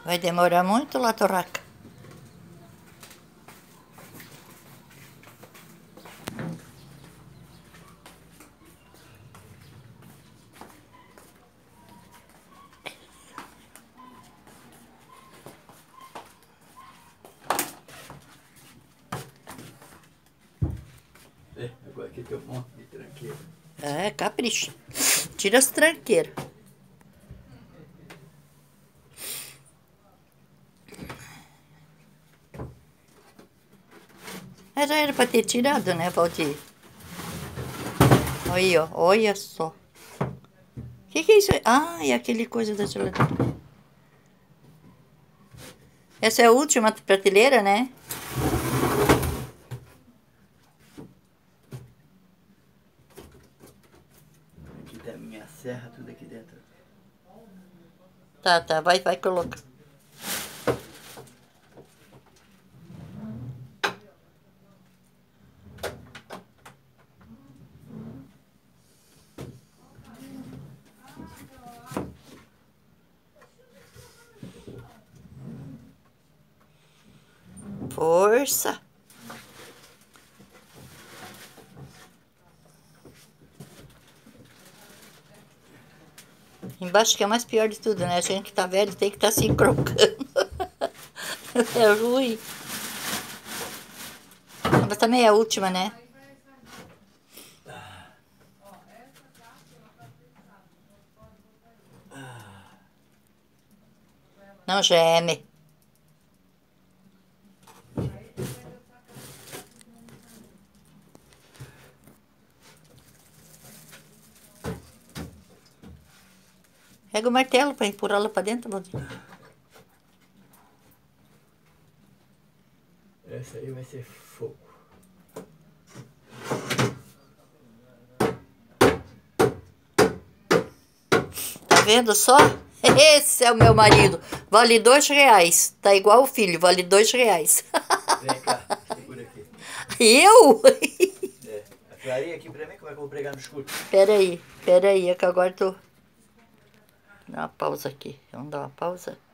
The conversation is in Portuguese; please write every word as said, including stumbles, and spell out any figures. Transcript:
Vai demorar muito lá, torraca. É, agora aqui tem um monte de tranqueira. É, capricha. Tira as tranqueiras. Mas já era pra ter tirado, né, Valdir? Aí, ó. Olha só. O que, que é isso aí? Ah, é aquele coisa da geladeira. Essa é a última prateleira, né? Aqui tem a minha serra, tudo aqui dentro. Tá, tá. Vai, vai colocar. Força. Embaixo que é o mais pior de tudo, né? A gente que tá velho tem que estar tá se crocando. É ruim. Mas também é a última, né? Não geme. Pega o martelo pra empurrá-la pra dentro, Valdir. Essa aí vai ser fogo. Tá vendo só? Esse é o meu marido. Vale dois reais. Tá igual o filho, vale dois reais. Vem cá, segura aqui. Eu? É, aclareia aqui pra mim como é que eu vou pregar no escuro. Pera aí, pera aí, é que agora tô... Dá uma pausa aqui. Vamos dar uma pausa?